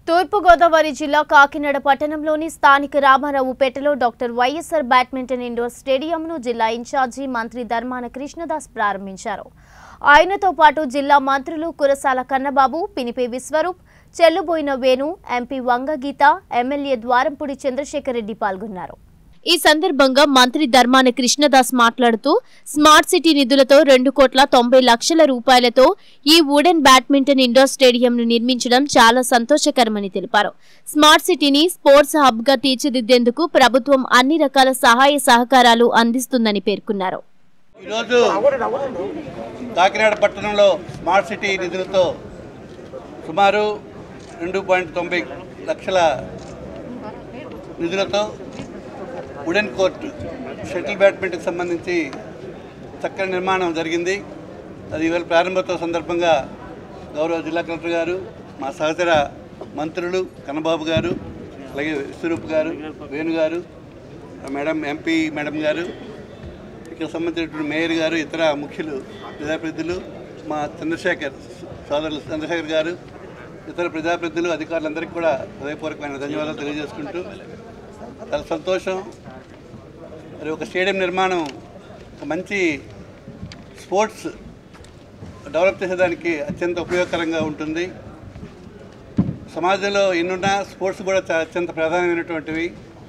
తూర్పు గోదావరి జిల్లా కాకినాడ పట్టణంలోని స్థానిక రామారావుపేటలో డాక్టర్ వైఎస్ఆర్ బ్యాడ్మింటన్ ఇండోర్ స్టేడియంను జిల్లా ఇన్ఛార్జి మంత్రి ధర్మాన కృష్ణదాస్ ప్రారంభించారు. ఆయనతో పాటు జిల్లా మంత్రులు కురసాల కన్నబాబు, పినిపే విశ్వరూప్, చెల్లుబోయిన వేణు, ఎంపీ వంగగీత, ఎమ్మెల్యే ద్వారంపూడి చంద్రశేఖర్ రెడ్డి పాల్గొన్నారు. ఈ సందర్భంగా మంత్రి ధర్మాన కృష్ణదాస్ మాట్లాడుతూ స్మార్ట్ సిటీ నిధులతో 2,90,00,000 రూపాయలతో ఈ వుడెన్ బ్యాడ్మింటన్ ఇండోర్ స్టేడియంను నిర్మించడం చాలా సంతోషకరమని తెలిపారు. స్మార్ట్ సిటీని స్పోర్ట్స్ హబ్ గా తీర్చిదిద్దేందుకు ప్రభుత్వం అన్ని రకాల సహాయ సహకారాలు అందిస్తుందని పేర్కొన్నారు. ఈరోజు కాకినాడ పట్టణంలో స్మార్ట్ సిటీ నిధులతో సుమారు 2.90 లక్షల నిధులతో వుడెన్ కోర్టు షటిల్ బ్యాడ్మింటన్కి సంబంధించి చక్కని నిర్మాణం జరిగింది. అది ఇవాళ ప్రారంభోత్సవ సందర్భంగా గౌరవ జిల్లా కలెక్టర్ గారు, మా సహచర మంత్రులు కన్నబాబు గారు, అలాగే విశ్వరూప్ గారు, వేణు గారు, మేడం ఎంపీ మేడం గారు, ఇక్కడ సంబంధించినటువంటి మేయర్ గారు, ఇతర ముఖ్యులు, ప్రజాప్రతినిధులు, మా సోదరులు చంద్రశేఖర్ గారు, ఇతర ప్రజాప్రతినిధులు, అధికారులందరికీ కూడా హృదయపూర్వకమైన ధన్యవాదాలు తెలియజేసుకుంటూ చాలా సంతోషం. మరి ఒక స్టేడియం నిర్మాణం ఒక మంచి స్పోర్ట్స్ డెవలప్ చేసేదానికి అత్యంత ఉపయోగకరంగా ఉంటుంది. సమాజంలో ఎన్నున్నా స్పోర్ట్స్ కూడా అత్యంత ప్రధానమైనటువంటివి.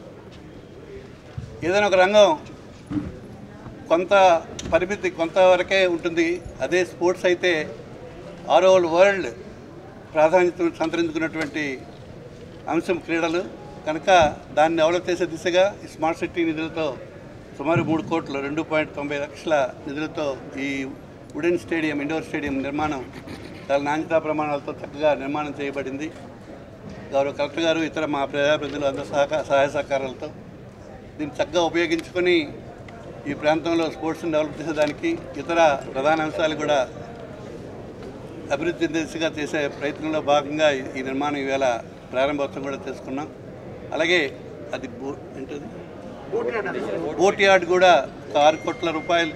ఏదైనా ఒక రంగం కొంత పరిమితి కొంతవరకే ఉంటుంది. అదే స్పోర్ట్స్ అయితే ఆల్ ఓవర్ వరల్డ్ ప్రాధాన్యత సంతరించుకున్నటువంటి అంశం క్రీడలు కనుక దాన్ని డెవలప్ చేసే దిశగా ఈ స్మార్ట్ సిటీ నిధులతో సుమారు 3 కోట్ల 2.90 లక్షల నిధులతో ఈ వుడెన్ స్టేడియం ఇండోర్ స్టేడియం నిర్మాణం చాలా నాణ్యతా ప్రమాణాలతో చక్కగా నిర్మాణం చేయబడింది. గౌరవ కలెక్టర్ గారు, ఇతర మా ప్రజాప్రతినిధులు అందరూ సహాయ సహకారాలతో దీన్ని చక్కగా ఉపయోగించుకొని ఈ ప్రాంతంలో స్పోర్ట్స్ని డెవలప్ చేసేదానికి ఇతర ప్రధాన అంశాలు కూడా అభివృద్ధి దిశగా చేసే ప్రయత్నంలో భాగంగా ఈ నిర్మాణం ఈవేళ ప్రారంభోత్సవం కూడా చేసుకున్నాం. అలాగే అది ఏంటది బోట్ యార్డ్ కూడా 6 కోట్ల రూపాయలు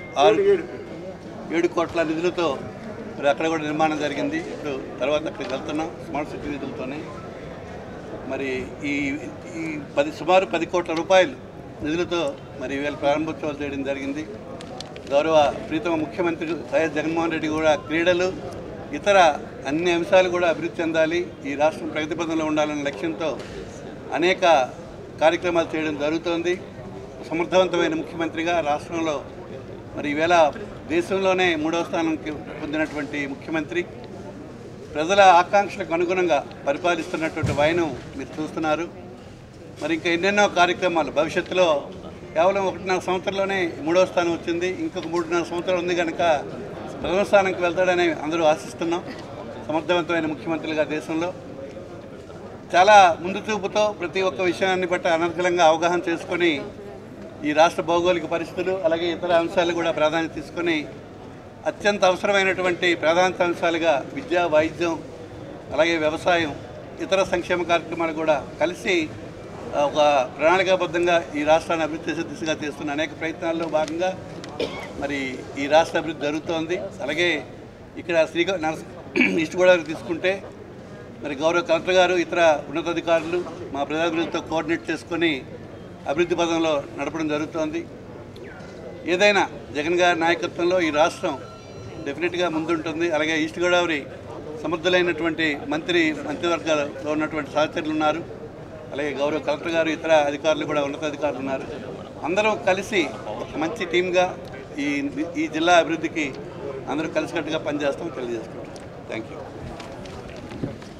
7 కోట్ల నిధులతో మరి అక్కడ కూడా నిర్మాణం జరిగింది. ఇప్పుడు తర్వాత అక్కడికి వెళ్తున్నాం స్మార్ట్ సిటీ నిధులతోనే. మరి ఈ సుమారు 10 కోట్ల రూపాయలు నిధులతో మరి ఈవేళ ప్రారంభోత్సవాలు చేయడం జరిగింది. గౌరవ ప్రీతమ ముఖ్యమంత్రి వైఎస్ జగన్మోహన్ రెడ్డి కూడా క్రీడలు ఇతర అన్ని అంశాలు కూడా అభివృద్ధి చెందాలి, ఈ రాష్ట్రం ప్రగతి పథంలో ఉండాలనే లక్ష్యంతో అనేక కార్యక్రమాలు చేయడం జరుగుతోంది. సమర్థవంతమైన ముఖ్యమంత్రిగా రాష్ట్రంలో మరి ఈవేళ దేశంలోనే 3వ స్థానంకి పొందినటువంటి ముఖ్యమంత్రి, ప్రజల ఆకాంక్షలకు అనుగుణంగా పరిపాలిస్తున్నటువంటి వైనం మీరు చూస్తున్నారు. మరి ఇంకా ఎన్నెన్నో కార్యక్రమాలు భవిష్యత్తులో కేవలం 1.5 సంవత్సరంలోనే 3వ స్థానం వచ్చింది. ఇంకొక 3.5 సంవత్సరాలు ఉంది కనుక ప్రథమ స్థానానికి వెళ్తాడని అందరూ ఆశిస్తున్నాం. సమర్థవంతమైన ముఖ్యమంత్రులుగా దేశంలో చాలా ముందు చూపుతో ప్రతి ఒక్క విషయాన్ని బట్టి అనర్గళంగా అవగాహన చేసుకొని ఈ రాష్ట్ర భౌగోళిక పరిస్థితులు అలాగే ఇతర అంశాలు కూడా ప్రాధాన్యత తీసుకొని అత్యంత అవసరమైనటువంటి ప్రాధాన్యత అంశాలుగా విద్య, వైద్యం, అలాగే వ్యవసాయం, ఇతర సంక్షేమ కార్యక్రమాలు కూడా కలిసి ఒక ప్రణాళికాబద్ధంగా ఈ రాష్ట్రాన్ని అభివృద్ధి చేసే దిశగా చేస్తున్న అనేక ప్రయత్నాల్లో భాగంగా మరి ఈ రాష్ట్ర అభివృద్ధి జరుగుతోంది. అలాగే ఇక్కడ ఈస్ట్ గోదావరి తీసుకుంటే మరి గౌరవ కలెక్టర్ గారు, ఇతర ఉన్నతాధికారులు మా ప్రజాప్రతినిధులతో కోఆర్డినేట్ చేసుకొని అభివృద్ధి పథంలో నడపడం జరుగుతోంది. ఏదైనా జగన్ గారి నాయకత్వంలో ఈ రాష్ట్రం డెఫినెట్గా ముందుంటుంది. అలాగే ఈస్ట్ గోదావరి సమర్థులైనటువంటి మంత్రివర్గాల్లో ఉన్నటువంటి సహచరులు ఉన్నారు. అలాగే గౌరవ కలెక్టర్ గారు, ఇతర అధికారులు కూడా ఉన్నతాధికారులు ఉన్నారు. అందరూ కలిసి ఒక మంచి టీమ్గా ఈ జిల్లా అభివృద్ధికి అందరూ కలిసికట్టుగా పనిచేస్తాం తెలియజేసుకుంటాం. Thank you.